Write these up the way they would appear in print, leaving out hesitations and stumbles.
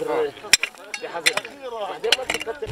بعدين ما تكتر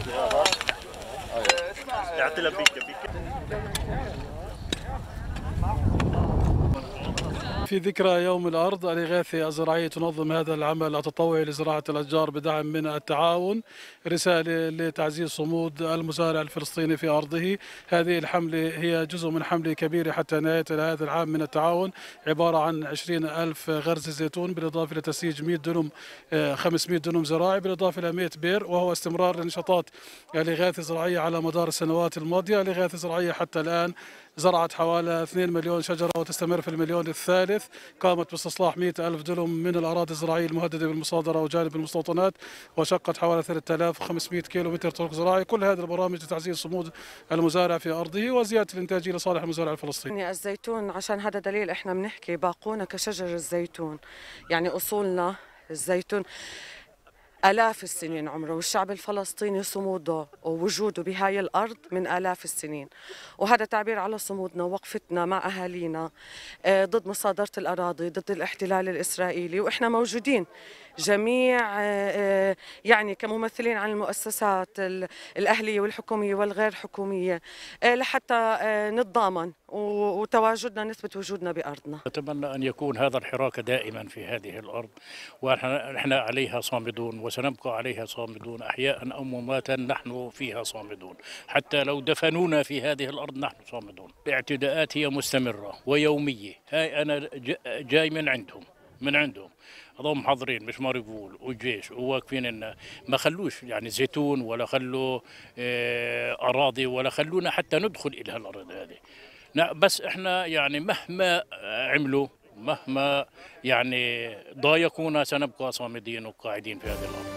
في ذكرى يوم الأرض، الإغاثة الزراعية تنظم هذا العمل التطوعي لزراعة الأشجار بدعم من التعاون. رسالة لتعزيز صمود المزارع الفلسطيني في أرضه. هذه الحملة هي جزء من حملة كبيرة حتى نهاية هذا العام من التعاون، عبارة عن 20,000 غرز زيتون، بالإضافة لتسييج 100 دنم 500 دنم زراعي، بالإضافة إلى 100 بئر، وهو استمرار لنشاطات الإغاثة الزراعية على مدار السنوات الماضية. الإغاثة الزراعية حتى الآن زرعت حوالي 2 مليون شجرة وتستمر في المليون الثالث. قامت باستصلاح 100,000 دنم من الأراضي الزراعية المهددة بالمصادرة وجانب المستوطنات، وشقت حوالي 3500 كيلو متر طرق زراعي. كل هذه البرامج لتعزيز صمود المزارع في أرضه وزيادة الإنتاجية لصالح المزارع الفلسطيني. يعني الزيتون، عشان هذا دليل احنا بنحكي باقونا كشجر الزيتون، يعني أصولنا الزيتون آلاف السنين عمره، والشعب الفلسطيني صموده ووجوده بهاي الأرض من آلاف السنين، وهذا تعبير على صمودنا ووقفتنا مع أهالينا ضد مصادرة الأراضي، ضد الاحتلال الإسرائيلي. وإحنا موجودين جميع يعني كممثلين عن المؤسسات الأهلية والحكومية والغير حكومية لحتى نتضامن وتواجدنا، نثبت وجودنا بأرضنا. أتمنى أن يكون هذا الحراك دائما في هذه الأرض، ونحن عليها صامدون وسنبقى عليها صامدون، أحياء أو أمواتا نحن فيها صامدون، حتى لو دفنونا في هذه الأرض نحن صامدون. الاعتداءات هي مستمرة ويومية. هاي أنا جاي من عندهم هذول محضرين مش مارقول والجيش وواقفين إن ما خلوش يعني زيتون ولا خلوا أراضي ولا خلونا حتى ندخل إلى الأرض هذه. لا بس احنا يعني مهما عملوا، مهما يعني ضايقونا، سنبقى صامدين وقاعدين في هذه الأرض.